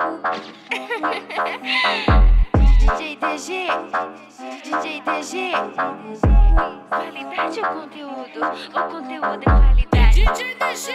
DJ DG, DJ DG. Qualidade ou conteúdo? O conteúdo é qualidade. DJ DG,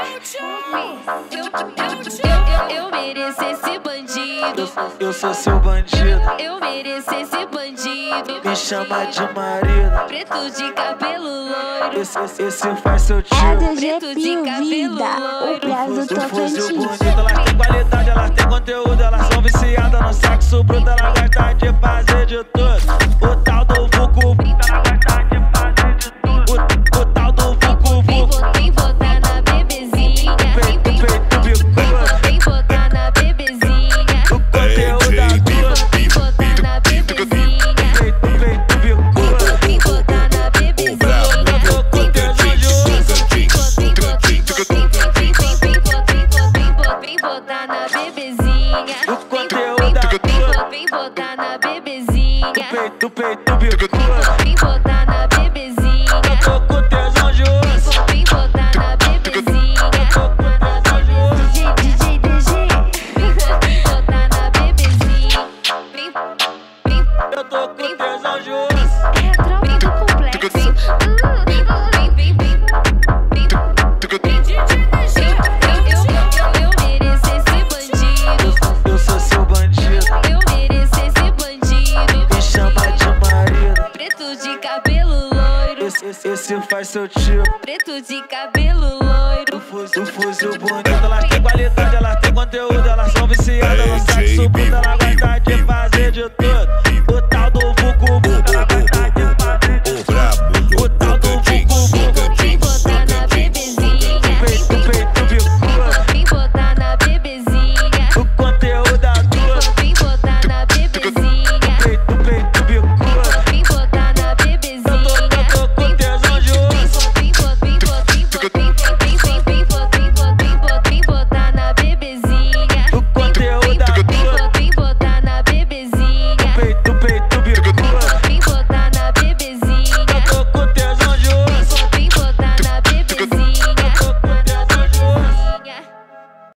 eu mereço esse bandido. Eu sou seu bandido. Eu mereço esse bandido. Me chama de marido. Preto de cabelo loiro. Esse faz seu tio. Preto de cabelo loiro. O prazo Tu Trocantins. bonito, elas têm qualidade, elas têm conteúdo. Elas são viciadas no sexo bruto. Elas gostam de fazer de tudo. O tal do vucu, ela gosta de fazer de tudo. O tal do vucu, Vem botar na bebezinha. Vem botar na bebezinha. o conteúdo da tua. Vem botar na bebezinha. Vem botar na bebezinha. Eu tô com tesão de osso. Vem botar na bebezinha. O conteúdo da tua. Vem botar na bebezinha. Peito, bicuda. Vem botar na bebezinha. Eu tô com tesão de osso. Vem botar na bebezinha. DJ DG. Vem botar na bebezinha. Eu tô com tesão de osso. É a tropa do complexo. Eu mereço esse bandido. Eu sou seu bandido. Eu mereço esse bandido. Me chama de marido. Preto de cabelo loiro. Esse faz seu tio. Preto de cabelo loiro. O fuzil bonito, elas têm qualidade, elas têm conteúdo.